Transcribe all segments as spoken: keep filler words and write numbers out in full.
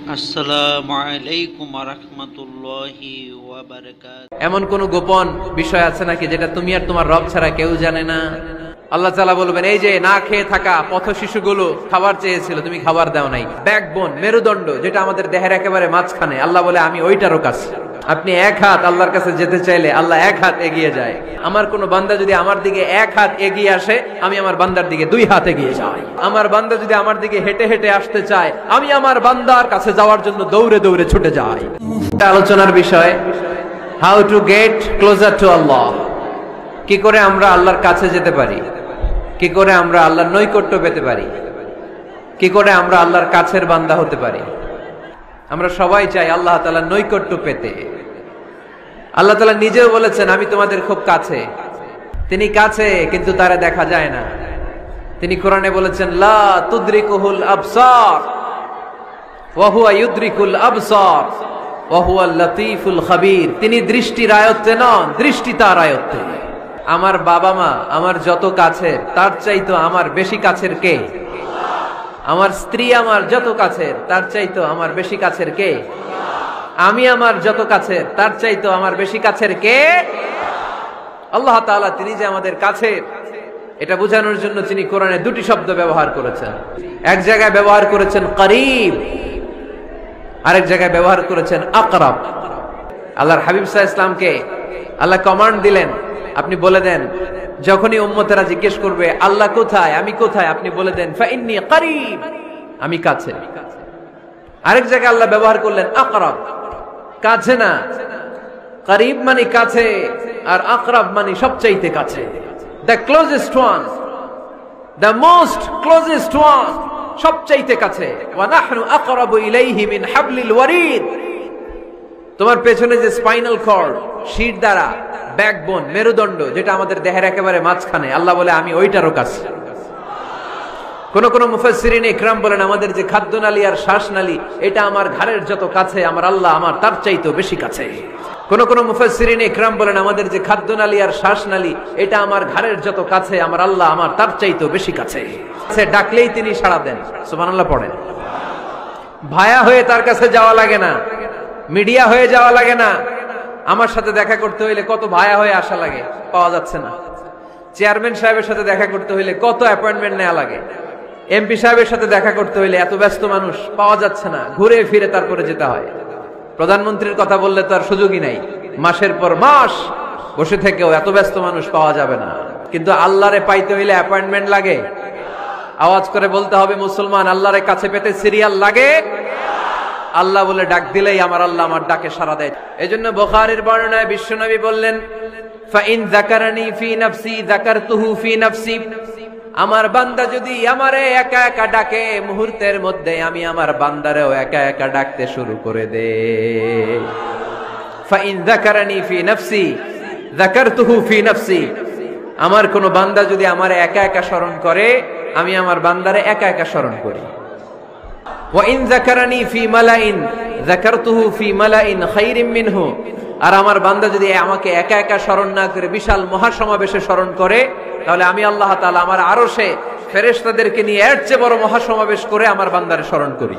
আসসালামু আলাইকুম ওয়া রাহমাতুল্লাহি ওয়া বারাকাতুহু। এমন কোন গোপন বিষয় আছে নাকি যেটা তুমি আর তোমার রব ছাড়া কেউ জানে না? আল্লাহ তাআলা বলবেন, এই যে না খেয়ে থাকা পথ শিশুগুলো খাবার চেয়েছিল, তুমি খাবার দাও নাই। ব্যাকবোন, মেরুদণ্ড, যেটা আমাদের দেহের একেবারে মাঝখানে, আল্লাহ বলে আমি ওইটারও কাছে। আপনি এক হাত আল্লাহর কাছে যেতে চাইলে আল্লাহ এক হাত এগিয়ে যায়। আমার কোন বান্দা যদি আমার দিকে এক হাত এগিয়ে আসে, আমি আমার বান্দার দিকে দুই হাত এগিয়ে যাই। আমার বান্দা যদি আমার দিকে হেঁটে হেঁটে আসতে চায়, আমি আমার বান্দার কাছে যাওয়ার জন্য দৌড়ে দৌড়ে ছুটে যাই। আলোচনার বিষয়, how to get closer to Allah. কি করে আমরা আল্লাহর কাছে যেতে পারি, কি করে আমরা আল্লাহর নৈকট্য পেতে পারি, কি করে আমরা আল্লাহর কাছের বান্দা হতে পারি। আমরা সবাই চাই আল্লাহ তাআলার নৈকট্য পেতে। আল্লাহ তাআলা নিজেও বলেছেন, আমি তোমাদের খুব কাছে। তিনি কাছে, কিন্তু তারা দেখা যায় না। তিনি কোরআনে বলেছেন, লা তুদরিকুহুল আবসার ওয়া হুয়া ইউদরিকুল আবসার ওয়া হুয়াল লাতীফুল খাবীর। তিনি দৃষ্টির আয়ত্তে নন, দৃষ্টি তার আয়ত্তে। আমার বাবা মা আমার যত কাছের, তার চাইতো আমার বেশি কাছের কে? আমার স্ত্রী আমার যত কাছের, তার চাইতো আমার বেশি কাছের কে? আমি আমার যত কাছের, তার চাইতো আমার বেশি কাছের কে? আল্লাহ তাআলা। তিনি যে আমাদের কাছের, এটা বোঝানোর জন্য তিনি কোরআনে দুটি শব্দ ব্যবহার করেছেন। এক জায়গায় ব্যবহার করেছেন করিব, আরেক জায়গায় ব্যবহার করেছেন আকরাব। আল্লাহর হাবিব সাল্লাল্লাহু আলাইহি ওয়াসাল্লামকে আল্লাহ কমান্ড দিলেন, আপনি বলে দেন, যখনই উম্মতেরা জিজ্ঞেস করবে আল্লাহ কোথায়, আমি কোথায়, আপনি বলে দেন ফাইন্নী করিব, আমি কাছে। আরেক জায়গায় আল্লাহ ব্যবহার করলেন আকরাব, কাছে না। করিব মানে কাছে, আর আকরাব মানে সবচাইতে কাছে। The closest one, the most closest one, সবচাইতে কাছে। ওয়া নাহনু আকরাবু ইলাইহি মিন হাবলিল ওয়ারিদ। তোমার পেছনে যে স্পাইনাল কর্ড, শির দ্বারা, ব্যাকবোন, মেরুদণ্ড, যেটা আমাদের দেহের একেবারে মাঝখানে, আল্লাহ বলে আমি ওইটারও কাছে। কোন কোন মুফাসসিরিন ইকরাম বলেন, আমাদের যে খাদ্যনালী আর শ্বাসনালী, এটা আমার ঘাড়ের যত কাছে, আমার আল্লাহ আমার তার চাইতেও বেশি কাছে। কোন কোন মুফাসসিরিন ইকরাম বলেন, আমাদের যে খাদ্যনালী আর শ্বাসনালী, এটা আমার ঘাড়ের যত কাছে, আমার আল্লাহ আমার তার চাইতেও বেশি কাছে। সে ডাকলেই তিনি সাড়া দেন। সুবহানাল্লাহ পড়েন। ভায়া হয়ে তার কাছে যাওয়া লাগে না, মিডিয়া হয়ে যাওয়া লাগে না। আমার সাথে দেখা করতে হইলে কত ভায়া হয়ে আসা লাগে, পাওয়া যাচ্ছে না। চেয়ারম্যান সাহেবের সাথে দেখা করতে হইলে কত অ্যাপয়েন্টমেন্ট নেওয়া লাগে। এমপি সাহেবের সাথে দেখা করতে হইলে এত ব্যস্ত মানুষ, পাওয়া যাচ্ছে না, ঘুরে ফিরে তারপরে যেতে হয়। প্রধানমন্ত্রীর কথা বললে তো আর সুযোগই নাই, মাসের পর মাস বসে থেকেও এত ব্যস্ত মানুষ পাওয়া যাবে না। কিন্তু আল্লাহরে পাইতে হইলে অ্যাপয়েন্টমেন্ট লাগে। আওয়াজ করে বলতে হবে, মুসলমান, আল্লাহরে কাছে পেতে সিরিয়াল লাগে। আল্লাহ বলে ডাক দিলেই আমার আল্লাহ আমার ডাকে সাড়া দেয়। এজন্য বুখারীর বর্ণনায় বিশ্বনবী বললেন, ফাইন যাকারানি ফি নাফসি যাকারতুহু ফি নাফসি। আমার বান্দা যদি আমারে একা একা ডাকে, মুহূর্তের মধ্যে আমি আমার বান্দারেও একা একা ডাকতে শুরু করে দে। ফাইন যাকারানি ফি নাফসি যাকারতুহু ফি নাফসি। আমার কোন বান্দা যদি আমারে একা একা স্মরণ করে, আমি আমার বান্দারে একা একা স্মরণ করি। ওয়াইন যাকারানি ফি মালাইন যাকারতুহু ফি মালাইন খায়রিম মিনহু। আর আমার বান্দা যদি আমাকে একা একা স্মরণ না করে বিশাল মহাসমাবেশে স্মরণ করে, তাহলে আমি আল্লাহ তাআলা আমার আরশে ফেরেশতাদেরকে নিয়ে এর চেয়ে বড় মহাসমাবেশ করে আমার বান্দারে স্মরণ করি।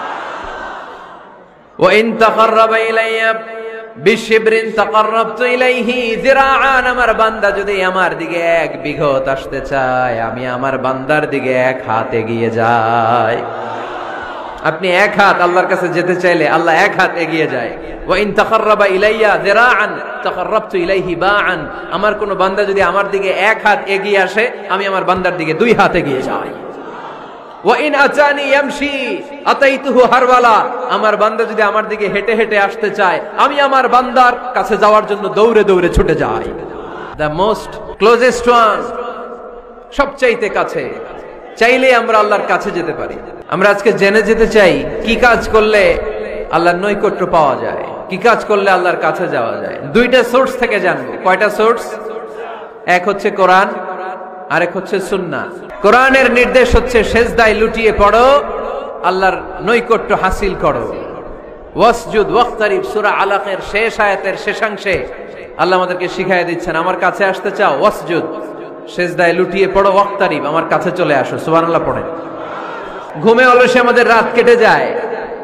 ওয়াইন তাকাররাবা ইলাইয়া বিশিবরিন তাকাররাবতু ইলাইহি যিরাআন। আমার বান্দা যদি আমার দিকে এক বিঘত আসতে চায়, আমি আমার বান্দার দিকে এক হাত এগিয়ে যাই। আপনি এক হাত আল্লাহর কাছে যেতে চাইলে আল্লাহ এক হাত এগিয়ে যায়। ওয়া ইন তাকাররাবা ইলাইয়া যিরাআন তাকাররাবতু ইলাইহি বাআন। আমার কোন বান্দা যদি আমার দিকে এক হাত এগিয়ে আসে, আমি আমার বান্দার দিকে দুই হাত এগিয়ে যাই। ওয়া ইন আতানি ইয়ামশি আতাইতুহু হারওয়ালা। আমার বান্দা যদি আমার দিকে হেঁটে হেঁটে আসতে চায়, আমি আমার বান্দার কাছে যাওয়ার জন্য দৌড়ে দৌড়ে ছুটে যাই। দ্য মোস্ট ক্লোজেস্ট ওয়ান, সবচাইতে কাছে। চাইলে আমরা আল্লাহর কাছে যেতে পারি। আমরা আজকে জেনে যেতে চাই, কি কাজ করলে আল্লাহর নৈকট্য পাওয়া যায়, কি কাজ করলে আল্লাহর কাছে যাওয়া যায়। দুইটা সোর্স থেকে জানবো। কয়টা সোর্স? এক হচ্ছে কোরআন, আরেক হচ্ছে সুন্নাহ। কোরআনের নির্দেশ হচ্ছে সেজদায় লুটিয়ে পড়ো, আল্লাহর নৈকট্য হাসিল করো। ওয়াসজুদ ওয়াক্তারিব, সূরা আলাকের শেষ আয়াতের শেষাংশে আল্লাহ আমাদেরকে শিখাইয়া দিচ্ছেন, আমার কাছে আসতে চাও, ওয়াসজুদ, সেজদায় লুটিয়ে পড়ো, ওয়াক্তারিব, আমার কাছে চলে আসো। সুবহানাল্লাহ পড়েন। ঘুমে অলসে আমাদের রাত কেটে যায়,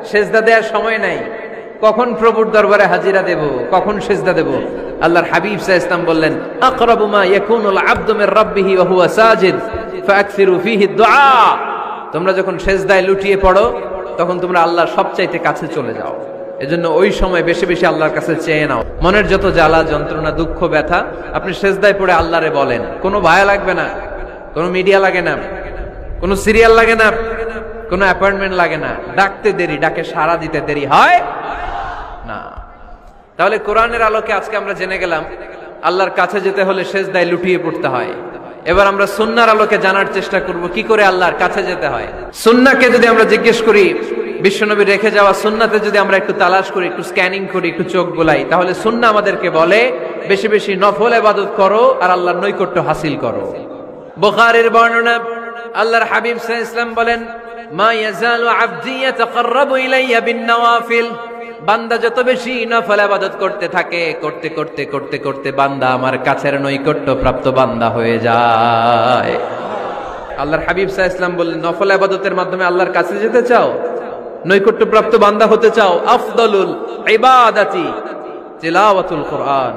সেজদা দেওয়ার সময় নাই, কখন প্রভুর দরবারে হাজিরা দেব, কখন সেজদা দেব। আল্লাহর হাবিব সাল্লাল্লাহু আলাইহি ওয়াসাল্লাম বললেন, আকরাবু মা ইয়াকুনুল আবদু মির রাব্বিহি ওয়া হুয়া সাজিদ ফাআকসিরু ফীহি দুআ। তোমরা যখন সেজদায় লুটিয়ে পড়ো তখন তোমরা আল্লাহর সবচাইতে কাছে চলে যাও, এজন্য ওই সময় বেশি বেশি আল্লাহর কাছে চেয়ে নাও। মনের যত জ্বালা যন্ত্রণা দুঃখ ব্যথা আপনি সেজদায় পড়ে আল্লাহরে বলেন। কোনো ভায়া লাগবে না, কোনো মিডিয়া লাগে না, কোনো সিরিয়াল লাগে না, কোনো অ্যাপয়েন্টমেন্ট লাগে না, ডাকতে দেরি, ডাকে সাড়া দিতে দেরি হয় না। তাহলে কোরআনের আলোকে আজকে আমরা জেনে গেলাম আল্লাহর কাছে যেতে হলে সেজদায় লুটিয়ে পড়তে হয়। এবার আমরা সুন্নাহর আলোকে জানার চেষ্টা করব কি করে আল্লাহর কাছে যেতে হয়। সুন্নাহকে যদি আমরা জিজ্ঞেস করি, বিশ্বনবী রেখে যাওয়া সুন্নাতে যদি আমরা একটু তালাশ করি, একটু স্ক্যানিং করি, একটু চোখ গোলাই, তাহলে সুন্নাহ আমাদেরকে বলে বেশি বেশি নফল ইবাদত করো আর আল্লাহর নৈকট্য হাসিল করো। বুখারীর বর্ণনা, আল্লাহর হাবিব সাল্লাল্লাহু আলাইহি ওয়াসাল্লাম বলেন, মা ইয়াজালু আবদি ইয়াতাকাররাবু ইলাইয়া বিন-নওয়াফিল। বান্দা যত বেশি নফল ইবাদত করতে থাকে, করতে করতে করতে করতে বান্দা আমার কাছের নৈকট্য প্রাপ্ত বান্দা হয়ে যায়। আল্লাহর হাবিব সাল্লাল্লাহু আলাইহি ওয়াসাল্লাম বললেন, নফল ইবাদতের মাধ্যমে আল্লাহর কাছে যেতে চাও, নৈকট্য প্রাপ্ত বান্দা হতে চাও, আফদালুল ইবাদাতি তিলাওয়াতুল কোরআন।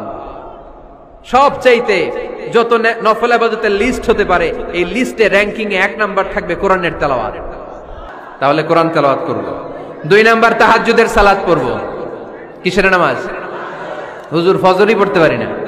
সবচাইতে যত নফল ইবাদতের লিস্ট হতে পারে এই লিস্টে র‍্যাঙ্কিং এ এক নাম্বার থাকবে কোরআনের তেলাওয়াত। তাহলে কোরআন তেলাওয়াত করব। দুই নাম্বার তাহাজ্জুদের সালাত পড়ব। কিসের নামাজ? হুজুর ফজরই পড়তে পারি না।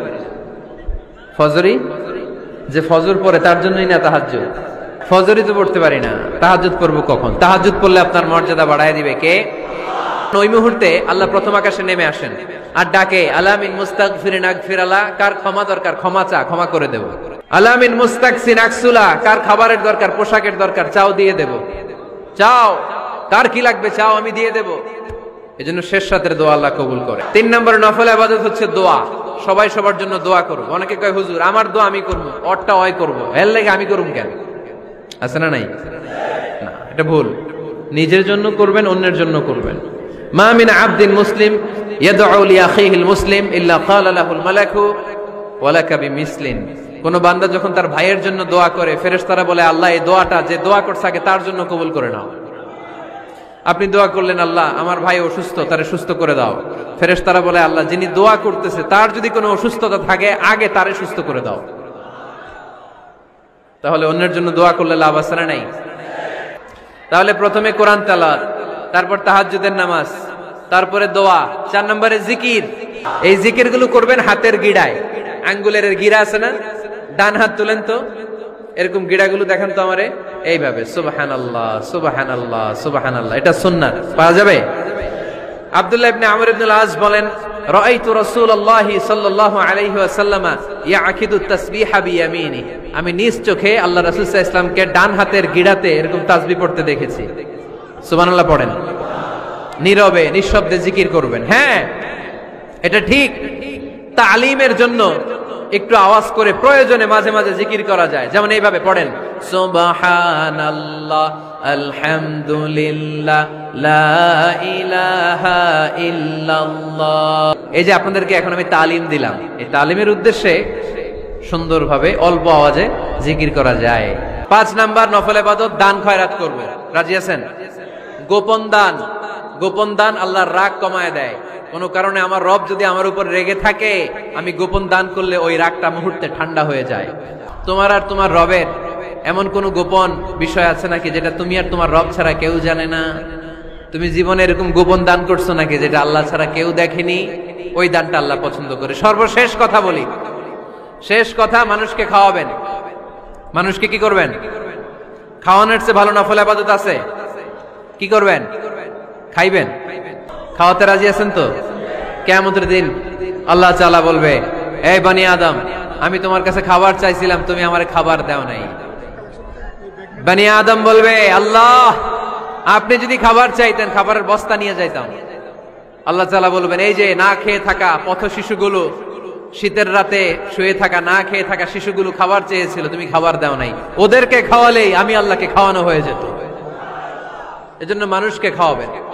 ফজরই যে ফজর পড়ে তার জন্যই না তাহাজ্জুদ। ফজরই তো পড়তে পারি না, তাহাজ্জুদ পড়ব কখন? তাহাজ্জুদ পড়লে আপনার মর্যাদা বাড়ায় দিবে কে? ওই মুহূর্তে আল্লাহ প্রথম আকাশে নেমে আসেন আর ডাকে, আলামিন মুস্তাগফিরিন আগফিরালা, কার ক্ষমা দরকার ক্ষমা চা, ক্ষমা করে দেব। আলামিন মুস্তাকসিন আকসুলা, কার খাবারের দরকার পোশাকের দরকার চাও দিয়ে দেব। চাও, কার কি লাগবে চাও আমি দিয়ে দেব। এজন্য শেষ রাতের দোয়া আল্লাহ কবুল করে। তিন নম্বর নফল ইবাদত হচ্ছে দোয়া। সবাই সবার জন্য দোয়া করব। অনেকে কয় হুজুর আমার দোয়া আমি করব, ওরটা ওই করব, এর লাগে আমি করুম কেন? আছে না নাই? না, এটা ভুল। নিজের জন্য করবেন, অন্যের জন্য করবেন। মা মিন আবদিন মুসলিম ইয়াদউ লি আখিহিল মুসলিম ইল্লা ক্বালা লাহুল মালাকু ওয়া লাকা বিমিসলিন। কোন বান্দা যখন তার ভাইয়ের জন্য দোয়া করে, ফেরেশতারা বলে আল্লাহ এই দোয়াটা যে দোয়া করছে আগে তার জন্য কবুল করে নাও। আপনি দোয়া করলেন আল্লাহ আমার ভাই অসুস্থ, তারে সুস্থ করে দাও। ফেরেশতারা বলে আল্লাহ যিনি দোয়া করতেছে তার যদি কোনো অসুস্থতা থাকে আগে তারে সুস্থ করে দাও। তাহলে অন্যের জন্য দোয়া করলে লাভ আছে না নাই? তাহলে প্রথমে কোরআন তেলাওয়াত, তারপর তাহাজ্জুদের নামাজ, তারপরে দোয়া, চার নম্বরে জিকির। এই জিকিরগুলো করবেন হাতের গিড়ায়। আঙ্গুলের গিড়া আছে না, ডান হাত তুলেন তো, এরকম গিড়াগুলো দেখেন তো আমারে, এইভাবে সুবহানাল্লাহ সুবহানাল্লাহ সুবহানাল্লাহ। এটা সুন্নাত, পাওয়া যাবে? আব্দুল্লাহ ইবনে আমর ইবনে আল-আস বলেন, রাআইতু রাসূলুল্লাহি সাল্লাল্লাহু আলাইহি ওয়াসাল্লাম ইয়াকিদু তাসবিহা বিয়ামিনি। আমি নিজ চোখে আল্লাহ রাসূল সাল্লাল্লাহু আলাইহি ওয়াসাল্লামকে ডান হাতের গিড়াতে এরকম তাসবিহ পড়তে দেখেছি। সুবহানাল্লাহ পড়েন। নীরবে নিঃশব্দে জিকির করবেন। হ্যাঁ, এটা ঠিক। তালিমের জন্য একটু আওয়াজ করে প্রয়োজনে মাঝে মাঝে জিকির করা যায়। যেমন এইভাবে পড়েন, সুবহানাল্লাহ আলহামদুলিল্লাহ লা ইলাহা ইল্লাল্লাহ। এই যে আপনাদেরকে এখন আমি তালিম দিলাম, এই তালিমের উদ্দেশ্যে সুন্দরভাবে অল্প আওয়াজে জিকির করা যায়। পাঁচ নাম্বার নফল ইবাদত দান খয়রাত করব। রাজি আছেন? গোপন দান। গোপন দান আল্লাহর রাগ কমায় দেয়। কোন কারণে আমার রব যদি আমার উপর রেগে থাকে, আমি গোপন দান করলে ওই রাগটা মুহূর্তে ঠান্ডা হয়ে যায়। তোমার আর তোমার রবের এমন কোন গোপন বিষয় আছে নাকি যেটা তুমি আর তোমার রব ছাড়া কেউ জানে না? তুমি জীবনে এরকম গোপন দান করছো নাকি যেটা আল্লাহ ছাড়া কেউ দেখেনি? ওই দানটা আল্লাহ পছন্দ করে। সর্বশেষ কথা বলি, শেষ কথা, মানুষকে খাওয়াবেন। মানুষকে কি করবেন? খাওয়ানোর চেয়ে ভালো নফল ইবাদত আছে? কি করবেন? খাইবেন। খাওয়াতে রাজি আছেন তো? কিয়ামতের দিন আল্লাহ তাআলা বলবে, এই বনি আদম, আমি তোমার কাছে খাবার চাইছিলাম, তুমি আমারে খাবার দাও নাই। বনি আদম বলবে, আল্লাহ আপনি যদি খাবার চাইতেন খাবারের বস্তা নিয়ে যাইতাম। আল্লাহ তাআলা বলবেন, এই যে না খেয়ে থাকা পথ শিশুগুলো, শীতের রাতে শুয়ে থাকা না খেয়ে থাকা শিশুগুলো খাবার চেয়েছিল, তুমি খাবার দাও নাই। ওদেরকে খাওয়ালেই আমি আল্লাহকে খাওয়ানো হয়ে যেত। এজন্য মানুষকে খাওয়াবেন।